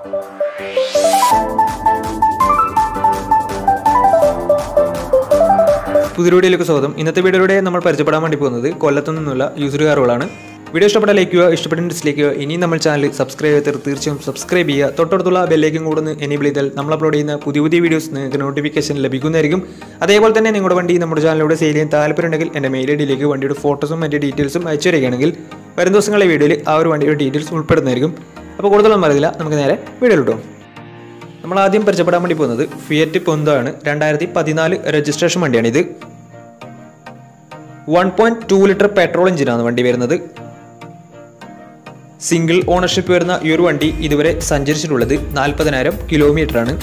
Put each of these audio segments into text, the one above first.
പുതിയ വീഡിയോയിലേക്ക് സ്വാഗതം. ഇന്നത്തെ വീഡിയോയിലൂടെ നമ്മൾ പരിചയപ്പെടാൻ വേണ്ടി പോകുന്നത് കൊല്ലത്തു നിന്നുള്ള യൂസർ കാറുകളാണ്. വീഡിയോ ഇഷ്ടപ്പെട്ട ലൈക്ക് ചെയ്യുക, ഇഷ്ടപ്പെട്ട ഡിസ്ലൈക്ക് ചെയ്യുക. ഇനി നമ്മൾ ചാനൽ സബ്സ്ക്രൈബ് ചെയ്ത് തീർച്ചയായും സബ്സ്ക്രൈബ് ചെയ്യുക. തൊട്ടടുത്തുള്ള ബെല്ലേക്കും കൂടെ ഒന്ന് എനേബിൾ ചെയ്താൽ നമ്മൾ അപ്ലോഡ് ചെയ്യുന്ന പുതിയ വീഡിയോസ് നിങ്ങൾക്ക് നോട്ടിഫിക്കേഷൻ ലഭിക്കുന്നതായിരിക്കും. അതേപോലെ തന്നെ നിങ്ങളുടെ വണ്ടി നമ്മുടെ ചാനലിലൂടെ സെയിൽ ചെയ്യാൻ താല്പര്യമുണ്ടെങ്കിൽ എൻ്റെ മെയിൽ ഐഡിയിലേക്ക് വണ്ടിയുടെ ഫോട്ടോസും മറ്റ് ഡീറ്റെയിൽസും അയച്ചു തരികയാണെങ്കിൽ വരും ദിവസങ്ങളിലെ വീഡിയോയിൽ ആ ഒരു വണ്ടിയുടെ ഡീറ്റെയിൽസ് ഉൾപ്പെടുന്നതായിരിക്കും. അപ്പോൾ കൂടുതലൊന്നും അറിയില്ല, നമുക്ക് നേരെ വീഡിയോയിലിട്ടോ. നമ്മൾ ആദ്യം പരിചയപ്പെടാൻ വേണ്ടി പോകുന്നത് ഫിയറ്റ് പൊന്തോ ആണ്. 2014 രജിസ്ട്രേഷൻ വണ്ടിയാണിത്. 1.2 ലിറ്റർ പെട്രോൾ എഞ്ചിനാണ് വണ്ടി വരുന്നത്. സിംഗിൾ ഓണർഷിപ്പ് വരുന്ന ഈ ഒരു വണ്ടി ഇതുവരെ സഞ്ചരിച്ചിട്ടുള്ളത് 40,000 കിലോമീറ്റർ ആണ്.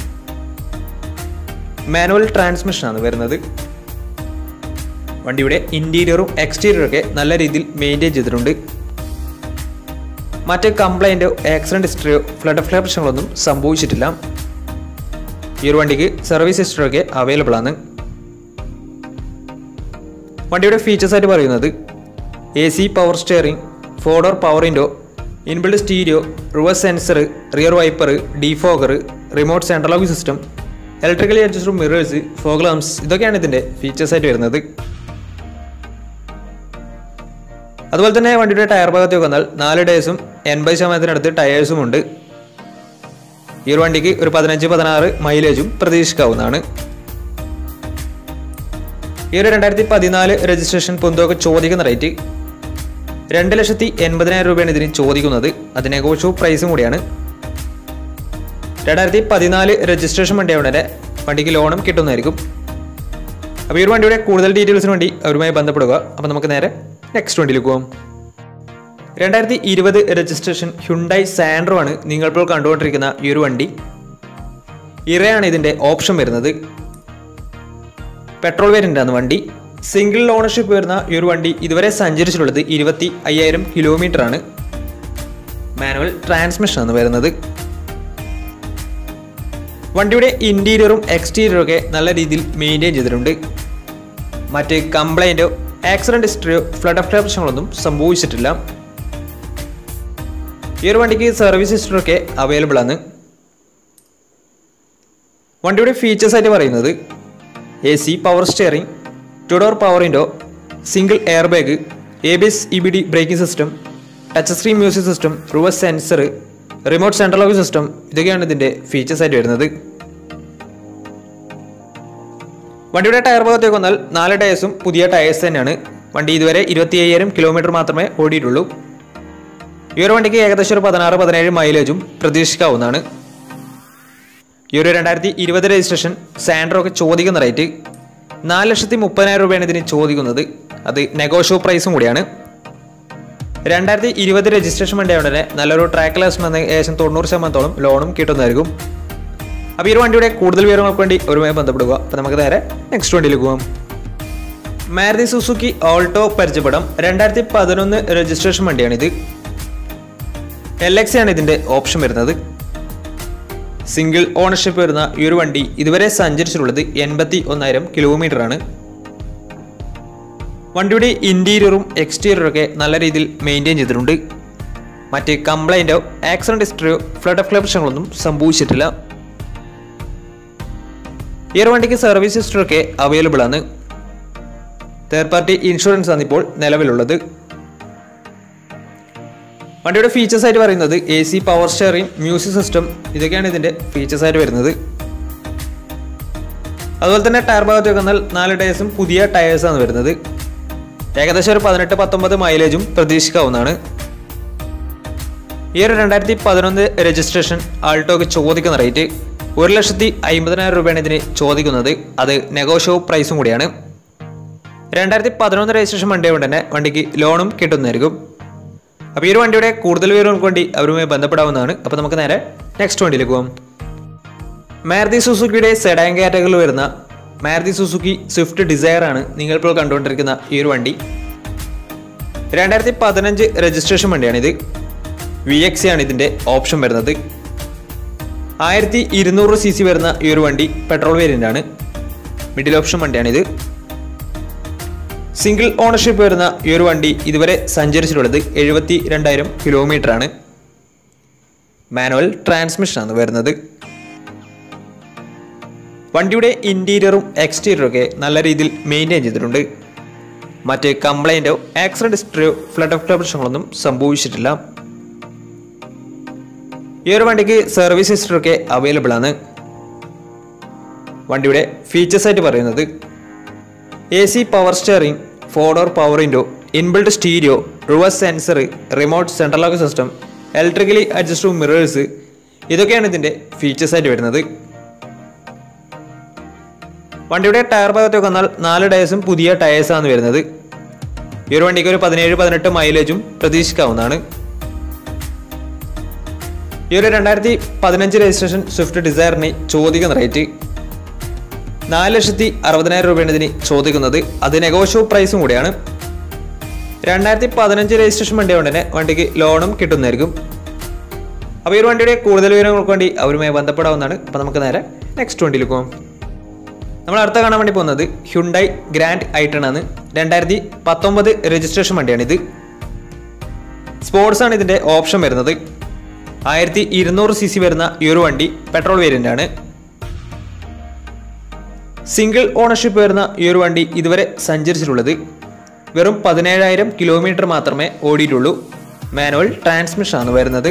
മാനുവൽ ട്രാൻസ്മിഷനാണ് വരുന്നത്. വണ്ടിയുടെ ഇന്റീരിയറും എക്സ്റ്റീരിയറും ഒക്കെ നല്ല രീതിയിൽ മെയിൻറ്റെയിൻ ചെയ്തിട്ടുണ്ട്. മറ്റ് കംപ്ലൈൻറ്റോ ആക്സിഡന്റ് ഹിസ്റ്ററിയോ ഫ്ലഡ് പ്രശ്നങ്ങളൊന്നും സംഭവിച്ചിട്ടില്ല. ഈ ഒരു വണ്ടിക്ക് സർവീസ് ഹിസ്റ്ററി ഒക്കെ അവൈലബിൾ ആണ്. വണ്ടിയുടെ ഫീച്ചേഴ്സ് ആയിട്ട് പറയുന്നത് AC power steering, 4 door power window, inbuilt stereo, reverse sensor, rear wiper, defogger, remote central locking system, electrically adjustable mirrors, fog lamps, ഇതൊക്കെയാണ് ഇതിൻ്റെ ഫീച്ചേഴ്സ് ആയിട്ട് വരുന്നത്. അതുപോലെ തന്നെ വണ്ടിയുടെ ടയർ ഭാഗത്തേക്ക് വന്നാൽ 4 ടയേഴ്സും 80% ടയേഴ്സും ഉണ്ട്. ഈ ഒരു വണ്ടിക്ക് ഒരു 15-16 മൈലേജും പ്രതീക്ഷിക്കാവുന്നതാണ്. ഈ ഒരു 2014 രജിസ്ട്രേഷൻ പൊന്തോക്ക് ചോദിക്കുന്ന റേറ്റ് 2,80,000 രൂപയാണ് ഇതിന് ചോദിക്കുന്നത്. അത് നെഗോഷ്യബിൾ പ്രൈസും കൂടിയാണ്. 2014 രജിസ്ട്രേഷൻ വണ്ടിയാവുന്ന തന്നെ വണ്ടിക്ക് ലോണും കിട്ടുന്നതായിരിക്കും. അപ്പോൾ ഈ ഒരു വണ്ടിയുടെ കൂടുതൽ ഡീറ്റെയിൽസിന് വേണ്ടി അവരുമായി ബന്ധപ്പെടുക. അപ്പോൾ നമുക്ക് നേരെ നെക്സ്റ്റ് വണ്ടിയിലേക്ക് പോകാം. 2020 രജിസ്ട്രേഷൻ ഹ്യുണ്ടായി സാൻഡ്രോ ആണ് നിങ്ങളിപ്പോൾ കണ്ടുകൊണ്ടിരിക്കുന്ന ഈ ഒരു വണ്ടി. ഇറയാണ് ഇതിൻ്റെ ഓപ്ഷൻ വരുന്നത്. പെട്രോൾ വേരിയൻ്റാണ് വണ്ടി. സിംഗിൾ ഓണർഷിപ്പ് വരുന്ന ഈ ഒരു വണ്ടി ഇതുവരെ സഞ്ചരിച്ചിട്ടുള്ളത് 25,000 കിലോമീറ്റർ ആണ്. മാനുവൽ ട്രാൻസ്മിഷൻ ആണ് വരുന്നത്. വണ്ടിയുടെ ഇന്റീരിയറും എക്സ്റ്റീരിയറും ഒക്കെ നല്ല രീതിയിൽ മെയിൻറ്റെയിൻ ചെയ്തിട്ടുണ്ട്. മറ്റ് കംപ്ലൈൻറ്റോ ആക്സിഡന്റ് ഹിസ്റ്ററിയോ ഫ്ലഡ് പ്രശ്നങ്ങളൊന്നും സംഭവിച്ചിട്ടില്ല. ഈ ഒരു വണ്ടിക്ക് സർവീസ് ഹിസ്റ്ററി ഒക്കെ അവൈലബിൾ ആണ്. വണ്ടിയുടെ ഫീച്ചേഴ്സ് ആയിട്ട് പറയുന്നത് AC power steering, 2 door power window, single air bag, ABS EBD braking system, touch screen music system, reverse sensor, remote central locking system, ഇതൊക്കെയാണ് ഇതിൻ്റെ ഫീച്ചേഴ്സ് ആയിട്ട് വരുന്നത്. വണ്ടിയുടെ ടയർ ഭാഗത്തേക്ക് വന്നാൽ 4 ടയേഴ്സും പുതിയ ടയേഴ്സ് തന്നെയാണ്. വണ്ടി ഇതുവരെ 25,000 കിലോമീറ്റർ മാത്രമേ ഓടിയിട്ടുള്ളൂ. ഈ ഒരു വണ്ടിക്ക് ഏകദേശം ഒരു 16-17 മൈലേജും പ്രതീക്ഷിക്കാവുന്നതാണ്. ഈ ഒരു 2020 രജിസ്ട്രേഷൻ സാൻഡ്രോ ഒക്കെ ചോദിക്കുന്ന റേറ്റ് 4,30,000 രൂപയാണ് ഇതിന് ചോദിക്കുന്നത്. അത് നെഗോഷ്യബിൾ പ്രൈസും കൂടിയാണ്. 2020 രജിസ്ട്രേഷൻ വണ്ടിയായതുകൊണ്ട് തന്നെ നല്ലൊരു ട്രാക്ക് ലാസ്റ്റ് വന്ന് ഏകദേശം 90% ലോണും കിട്ടുന്നതായിരിക്കും. അപ്പോൾ ഈ ഒരു വണ്ടിയുടെ കൂടുതൽ വിവരങ്ങൾക്ക് വേണ്ടി ഒരുമായി ബന്ധപ്പെടുക. അപ്പോൾ നമുക്ക് നേരെ നെക്സ്റ്റ് വണ്ടിയിലേക്ക് പോകാം. മാരുതി സുസുക്കി ഓൾട്ടോ പരിചയപ്പെടാം. 2011 രജിസ്ട്രേഷൻ വണ്ടിയാണിത്. LX ആണ് ഇതിൻ്റെ ഓപ്ഷൻ വരുന്നത്. സിംഗിൾ ഓണർഷിപ്പ് വരുന്ന ഈ ഒരു വണ്ടി ഇതുവരെ സഞ്ചരിച്ചിട്ടുള്ളത് 81,000 കിലോമീറ്റർ ആണ്. വണ്ടിയുടെ ഇന്റീരിയറും എക്സ്റ്റീരിയറും ഒക്കെ നല്ല രീതിയിൽ മെയിൻറ്റെയിൻ ചെയ്തിട്ടുണ്ട്. മറ്റ് കംപ്ലൈൻറ്റോ ആക്സിഡന്റ് ഹിസ്റ്ററിയോ ഫ്ലഡ് പ്രശ്നങ്ങളൊന്നും സംഭവിച്ചിട്ടില്ല. ഈ ഒരു വണ്ടിക്ക് സർവീസ് ഹിസ്റ്ററി ഒക്കെ അവൈലബിൾ ആണ്. തേർഡ് പാർട്ടി ഇൻഷുറൻസ് ആണ് ഇപ്പോൾ നിലവിലുള്ളത്. വണ്ടിയുടെ ഫീച്ചേഴ്സ് ആയിട്ട് പറയുന്നത് AC power steering, music system, ഇതൊക്കെയാണ് ഇതിൻ്റെ ഫീച്ചേഴ്സ് ആയിട്ട് വരുന്നത്. അതുപോലെ തന്നെ ടയർ ഭാഗത്തേക്ക് വന്നാൽ 4 ടയേഴ്സും പുതിയ ടയേഴ്സാണ് വരുന്നത്. ഏകദേശം ഒരു 18-19 മൈലേജും പ്രതീക്ഷിക്കാവുന്നതാണ്. ഈ ഒരു 2011 രജിസ്ട്രേഷൻ ആൾട്ടോക്ക് ചോദിക്കുന്ന റേറ്റ് 1,50,000 രൂപയാണ് ഇതിന് ചോദിക്കുന്നത്. അത് നെഗോഷ്യബിൾ പ്രൈസും കൂടിയാണ്. 2011 രജിസ്ട്രേഷൻ വണ്ടി കൊണ്ട് തന്നെ വണ്ടിക്ക് ലോണും കിട്ടുന്നതായിരിക്കും. അപ്പോൾ ഈ ഒരു വണ്ടിയുടെ കൂടുതൽ വിവരങ്ങൾക്ക് വേണ്ടി അവരുമായി ബന്ധപ്പെടാവുന്നതാണ്. അപ്പോൾ നമുക്ക് നേരെ നെക്സ്റ്റ് വണ്ടിയിലേക്ക് പോകാം. മാരുതി സുസുക്കിയുടെ സെഡാൻ കാറ്റഗറിയിൽ വരുന്ന മാരുതി സുസുക്കി സ്വിഫ്റ്റ് ഡിസയർ ആണ് നിങ്ങളിപ്പോൾ കണ്ടുകൊണ്ടിരിക്കുന്ന ഈ ഒരു വണ്ടി. 2015 രജിസ്ട്രേഷൻ വണ്ടിയാണിത്. VX ആണ് ഇതിൻ്റെ ഓപ്ഷൻ വരുന്നത്. 1200 cc വരുന്ന ഈ ഒരു വണ്ടി പെട്രോൾ വേരിയൻ്റ് ആണ്. മിഡിൽ ഓപ്ഷൻ വണ്ടിയാണിത്. സിംഗിൾ ഓണർഷിപ്പ് വരുന്ന ഈ ഒരു വണ്ടി ഇതുവരെ സഞ്ചരിച്ചിട്ടുള്ളത് 72,000 കിലോമീറ്റർ ആണ്. മാനുവൽ ട്രാൻസ്മിഷനാണ് വരുന്നത്. വണ്ടിയുടെ ഇൻറ്റീരിയറും എക്സ്റ്റീരിയറും ഒക്കെ നല്ല രീതിയിൽ മെയിൻറ്റെയിൻ ചെയ്തിട്ടുണ്ട്. മറ്റ് കംപ്ലൈൻറ്റോ ആക്സിഡൻറ്റ് ഹിസ്റ്ററിയോ ഫ്ലഡ് ഓഫ് പ്രശ്നങ്ങളൊന്നും സംഭവിച്ചിട്ടില്ല. ഈ ഒരു വണ്ടിക്ക് സർവീസ് ഹിസ്റ്ററി ഒക്കെ അവൈലബിൾ ആണ്. വണ്ടിയുടെ ഫീച്ചേഴ്സ് ആയിട്ട് പറയുന്നത് AC power steering, 4-door power window, inbuilt stereo, reverse sensor, remote central lock system, electrically adjustable mirrors, ഇതൊക്കെയാണ് ഇതിൻ്റെ ഫീച്ചേഴ്സ് ആയിട്ട് വരുന്നത്. വണ്ടിയുടെ ടയർ ഭാഗത്തേക്ക് വന്നാൽ 4 ടയേഴ്സും പുതിയ ടയേഴ്സാണ് വരുന്നത്. ഈ ഒരു വണ്ടിക്ക് ഒരു 17-18 മൈലേജും പ്രതീക്ഷിക്കാവുന്നതാണ്. ഈ ഒരു 2015 രജിസ്ട്രേഷൻ സ്വിഫ്റ്റ് ഡിസയറിന് ചോദിക്കുന്ന റേറ്റ് 4,60,000 രൂപയാണ് ഇതിന് ചോദിക്കുന്നത്. അത് നെഗോഷ്യബിൾ പ്രൈസും കൂടിയാണ്. 2015 രജിസ്ട്രേഷൻ വണ്ടി കൊണ്ട് തന്നെ വണ്ടിക്ക് ലോണും കിട്ടുന്നതായിരിക്കും. അപ്പോൾ ഈ ഒരു വണ്ടിയുടെ കൂടുതൽ വിവരങ്ങൾക്ക് വേണ്ടി അവരുമായി ബന്ധപ്പെടാവുന്നതാണ്. അപ്പോൾ നമുക്ക് നേരെ നെക്സ്റ്റ് വണ്ടിയിൽ പോകാം. നമ്മൾ അടുത്ത കാണാൻ വേണ്ടി പോകുന്നത് ഹ്യുണ്ടായി ഗ്രാൻഡ് ഐ10 ആണ്. 2019 രജിസ്ട്രേഷൻ വണ്ടിയാണിത്. സ്പോർട്സ് ആണ് ഇതിൻ്റെ ഓപ്ഷൻ വരുന്നത്. 1200 cc വരുന്ന ഈ ഒരു വണ്ടി പെട്രോൾ വേരിയൻ്റ് ആണ്. സിംഗിൾ ഓണർഷിപ്പ് വരുന്ന ഈ ഒരു വണ്ടി ഇതുവരെ സഞ്ചരിച്ചിട്ടുള്ളത് വെറും 17,000 കിലോമീറ്റർ മാത്രമേ ഓടിയിട്ടുള്ളൂ. മാനുവൽ ട്രാൻസ്മിഷൻ ആണ് വരുന്നത്.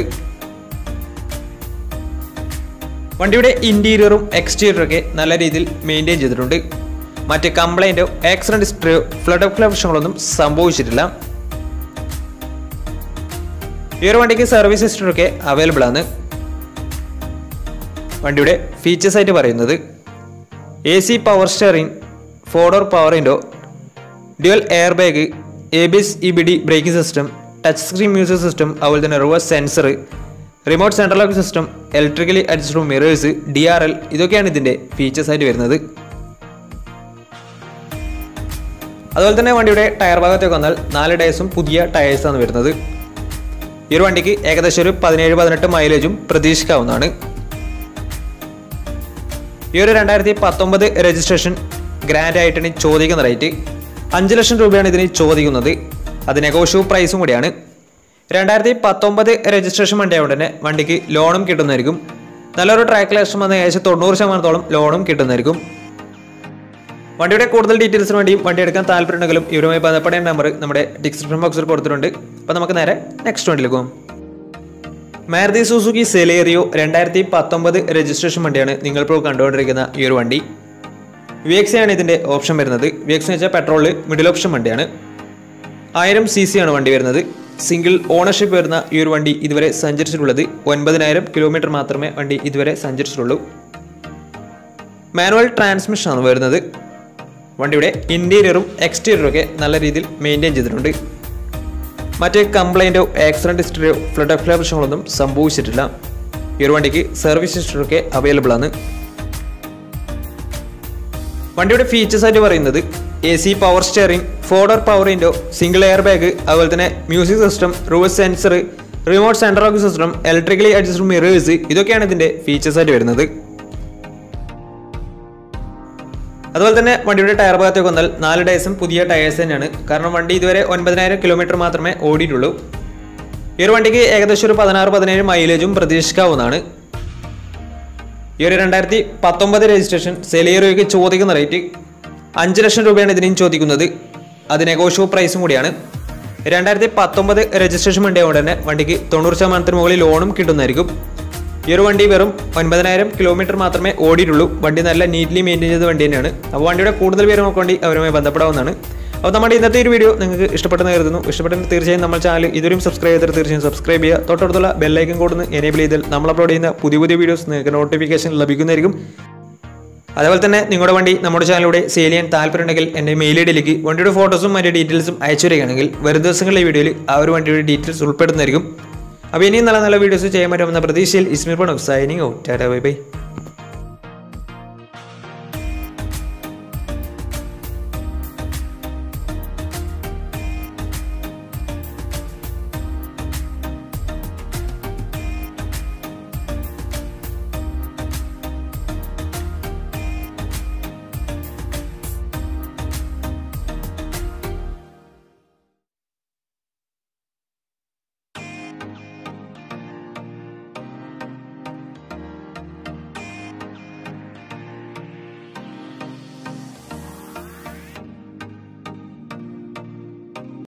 വണ്ടിയുടെ ഇൻറ്റീരിയറും എക്സ്റ്റീരിയറും ഒക്കെ നല്ല രീതിയിൽ മെയിൻറ്റെയിൻ ചെയ്തിട്ടുണ്ട്. മറ്റ് കംപ്ലൈൻറ്റോ ആക്സിഡൻറ്റ് ഹിസ്റ്ററിയോ ഫ്ലഡ് ഓഫ് പ്രശ്നങ്ങളൊന്നും സംഭവിച്ചിട്ടില്ല. ഈ ഒരു വണ്ടിക്ക് സർവീസ് ഹിസ്റ്ററി ഒക്കെ അവൈലബിൾ ആണ്. വണ്ടിയുടെ ഫീച്ചേഴ്സ് ആയിട്ട് പറയുന്നത് AC power steering, 4-door power window, dual air bag, ABS EBD braking system, touch screen music system, അതുപോലെ തന്നെ reverse sensor, remote central lock system, electrically adjustable mirrors, DRL, ഇതൊക്കെയാണ് ഇതിൻ്റെ features ആയിട്ട് വരുന്നത്. അതുപോലെ തന്നെ വണ്ടിയുടെ ടയർ ഭാഗത്തേക്ക് വന്നാൽ 4 ടയേഴ്സും പുതിയ ടയേഴ്സാണ് വരുന്നത്. ഈ ഒരു വണ്ടിക്ക് ഏകദേശം ഒരു 17-18 മൈലേജും പ്രതീക്ഷിക്കാവുന്നതാണ്. ഈ ഒരു 2019 രജിസ്ട്രേഷൻ ഗ്രാൻഡ് ഐ10 ചോദിക്കുന്ന റേറ്റ് 5 ലക്ഷം രൂപയാണ് ഇതിന് ചോദിക്കുന്നത്. അത് നെഗോഷ്യബിൾ പ്രൈസും കൂടിയാണ്. 2019 രജിസ്ട്രേഷൻ വണ്ടിയായതുകൊണ്ട് തന്നെ വണ്ടിക്ക് ലോണും കിട്ടുന്നതായിരിക്കും. നല്ലൊരു ട്രാക്ക് ലക്ഷം വന്ന് ഏകദേശം 90% ലോണും കിട്ടുന്നതായിരിക്കും. വണ്ടിയുടെ കൂടുതൽ ഡീറ്റെയിൽസിന് വേണ്ടിയും വണ്ടി എടുക്കാൻ താല്പര്യമുണ്ടെങ്കിലും ഇവരുമായി ബന്ധപ്പെടേണ്ട നമ്പർ നമ്മുടെ ഡിസ്ക്രിപ്ഷൻ ബോക്സിൽ കൊടുത്തിട്ടുണ്ട്. അപ്പോൾ നമുക്ക് നേരെ നെക്സ്റ്റ് വണ്ടിയിലേക്ക് പോകാം. മാരുതി സുസുക്കി സെലേറിയോ 2019 രജിസ്ട്രേഷൻ വണ്ടിയാണ് നിങ്ങളിപ്പോൾ കണ്ടുകൊണ്ടിരിക്കുന്ന ഈ ഒരു വണ്ടി. VX ആണ് ഇതിൻ്റെ ഓപ്ഷൻ വരുന്നത്. VX എന്ന് വെച്ചാൽ പെട്രോളിൽ മിഡിൽ ഓപ്ഷൻ വണ്ടിയാണ്. 1000 cc ആണ് വണ്ടി വരുന്നത്. സിംഗിൾ ഓണർഷിപ്പ് വരുന്ന ഈ ഒരു വണ്ടി ഇതുവരെ സഞ്ചരിച്ചിട്ടുള്ളത് 9,000 കിലോമീറ്റർ മാത്രമേ വണ്ടി ഇതുവരെ സഞ്ചരിച്ചിട്ടുള്ളൂ. മാനുവൽ ട്രാൻസ്മിഷൻ ആണ് വരുന്നത്. വണ്ടിയുടെ ഇൻറ്റീരിയറും എക്സ്റ്റീരിയറും ഒക്കെ നല്ല രീതിയിൽ മെയിൻറ്റെയിൻ ചെയ്തിട്ടുണ്ട്. മറ്റ് കംപ്ലൈൻറ്റോ ആക്സിഡൻറ്റ് ഹിസ്റ്ററിയോ ഫ്ലഡ് ഓഫ് പ്രശ്നങ്ങളൊന്നും സംഭവിച്ചിട്ടില്ല. ഈ ഒരു വണ്ടിക്ക് സർവീസ് ഹിസ്റ്ററി ഒക്കെ അവൈലബിൾ ആണ്. വണ്ടിയുടെ ഫീച്ചേഴ്സ് ആയിട്ട് പറയുന്നത് AC power steering, 4-door power window, single air bag, അതുപോലെ തന്നെ music system, reverse sensor, remote central lock system, electrically adjustable mirrors, ഇതൊക്കെയാണ് ഇതിൻ്റെ ഫീച്ചേഴ്സ് ആയിട്ട് വരുന്നത്. അതുപോലെ തന്നെ വണ്ടിയുടെ ടയർ ഭാഗത്തേക്ക് വന്നാൽ 4 ടയേഴ്സും പുതിയ ടയേഴ്സ് തന്നെയാണ്. കാരണം വണ്ടി ഇതുവരെ 9,000 കിലോമീറ്റർ മാത്രമേ ഓടിയിട്ടുള്ളൂ. ഈ ഒരു വണ്ടിക്ക് ഏകദേശം ഒരു 16-17 മൈലേജും പ്രതീക്ഷിക്കാവുന്നതാണ്. ഈ ഒരു 2019 രജിസ്ട്രേഷൻ സെലേറിയോയ്ക്ക് ചോദിക്കുന്ന റേറ്റ് 5 ലക്ഷം രൂപയാണ് ഇതിനും ചോദിക്കുന്നത്. അത് നെഗോഷ്യബിൾ പ്രൈസും കൂടിയാണ്. 2019 രജിസ്ട്രേഷൻ വണ്ടിയായതുകൊണ്ട് തന്നെ വണ്ടിക്ക് 90% മുകളിൽ ലോണും കിട്ടുന്നതായിരിക്കും. ഈ ഒരു വണ്ടി വെറും 9,000 കിലോമീറ്റർ മാത്രമേ ഓടിയിട്ടുള്ളൂ. വണ്ടി നല്ല നീറ്റ്ലി മെയിൻറ്റെയിൻ ചെയ്ത വണ്ടി തന്നെയാണ്. അപ്പോൾ വണ്ടിയുടെ കൂടുതൽ വിവരങ്ങൾക്ക് വേണ്ടി അവരുമായി ബന്ധപ്പെടാവുന്നതാണ്. അപ്പോൾ നമ്മുടെ ഇന്നത്തെ ഒരു വീഡിയോ നിങ്ങൾക്ക് ഇഷ്ടപ്പെട്ടെന്ന് കരുതുന്നു. ഇഷ്ടപ്പെട്ടെങ്കിൽ തീർച്ചയായും നമ്മൾ ചാനൽ ഇതുവരെയും സബ്സ്ക്രൈബ് ചെയ്തിട്ട് തീർച്ചയായും സബ്സ്ക്രൈബ് ചെയ്യുക. തൊട്ടടുത്തുള്ള ബെല്ലൈക്കൻ കൊടുന്ന് എനേബിൾ ചെയ്താൽ നമ്മൾ അപ്ലോഡ് ചെയ്യുന്ന പുതിയ വീഡിയോസ് നിങ്ങൾക്ക് നോട്ടിഫിക്കേഷൻ ലഭിക്കുന്നതായിരിക്കും. അതേപോലെ തന്നെ നിങ്ങളുടെ വണ്ടി നമ്മുടെ ചാനലിലൂടെ സെയിൽ ചെയ്യാൻ താല്പര്യമുണ്ടെങ്കിൽ എൻ്റെ മെയിൽ ഐഡിയിലേക്ക് വണ്ടിയുടെ ഫോട്ടോസും മറ്റു ഡീറ്റെയിൽസും അയച്ചു വരികയാണെങ്കിൽ വരും ദിവസങ്ങളിലെ ഈ വീഡിയോയിൽ ആ ഒരു വണ്ടിയുടെ ഡീറ്റെയിൽസ് ഉൾപ്പെടുന്നതായിരിക്കും. അപ്പോൾ ഇനിയും നല്ല വീഡിയോസ് ചെയ്യാൻ പറ്റുമെന്ന പ്രതീക്ഷയിൽ ഇസ്മിർ പണം signing out. Tata bye by.